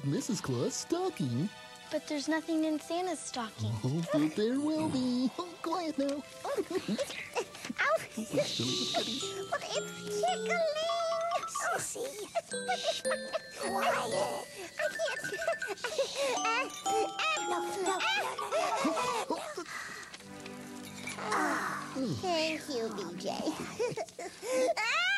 Mrs. Claus' stocking. But there's nothing in Santa's stocking. Oh, but there will be. Oh, quiet now. Ouch! But it's tickling! Sissy! Quiet! I can't... No. Oh, thank you, BJ.